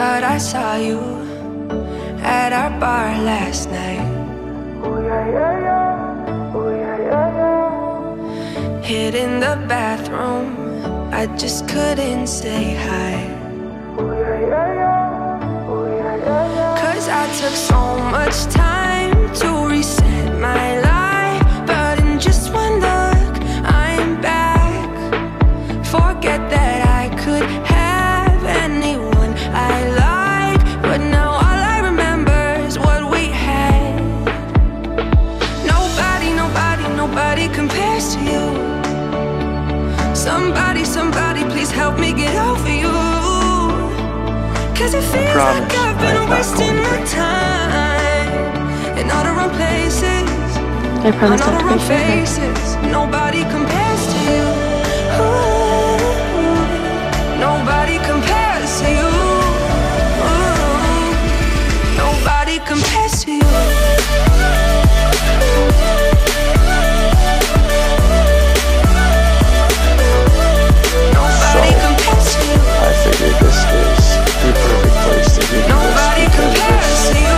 Thought I saw you at our bar last night. Hid in the bathroom, I just couldn't say hi. 'Cause I took so much time to reset my life, but in just one look, I'm back. Forget that I could have anyone I like, but now all I remember is what we had. Nobody, nobody, nobody compares to you. Somebody, somebody, please help me get over you. 'Cause it feels like I've been wasting my time in all the wrong places, on all the wrong faces. Nobody compares to you. Ooh, nobody compares to you. Ooh, nobody compares to you. Nobody compares to you. I figured this is the perfect place to do this. Nobody compares to you.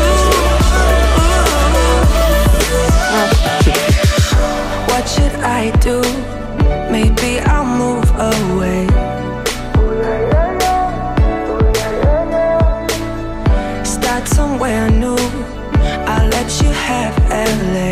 What should I do? Maybe I'll move away. Start somewhere new. I'll let you have LA.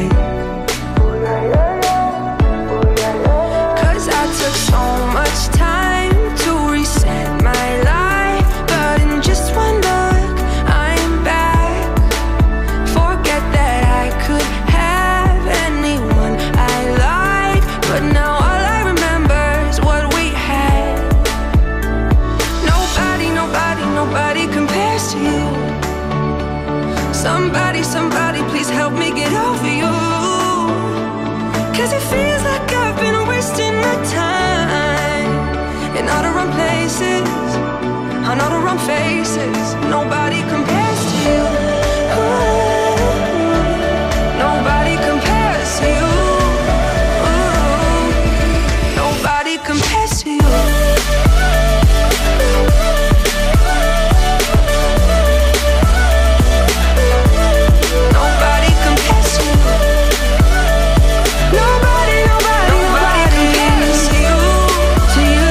'Cause I took so much time to reset my life, but in just one look, I'm back. Forget that I could have anyone I like, but now all I remember is what we had. Nobody, nobody, nobody compares to you. Somebody, somebody, please help me get over you. 'Cause it feels like I've been wasting my time in all the wrong places, on all the wrong faces. Nobody compares to you. Ooh, nobody compares to you. Ooh, nobody compares to you. Nobody compares to you. Nobody, nobody, nobody compares to you, to you.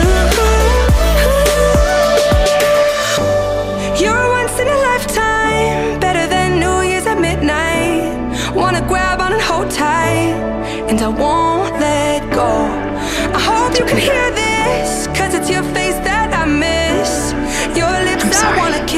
You're once in a lifetime, better than New Year's at midnight. Wanna grab on and hold tight, and I won't let go. I hope you can hear this, 'cause it's your face that I miss. Your lips I wanna